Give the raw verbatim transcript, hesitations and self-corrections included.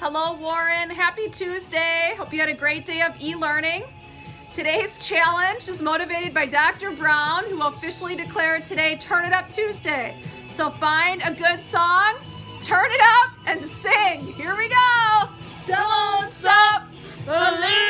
Hello, Warren. Happy Tuesday. Hope you had a great day of e-learning. Today's challenge is motivated by Doctor Brown, who officially declared today Turn It Up Tuesday. So find a good song, turn it up, and sing. Here we go. Don't stop believing.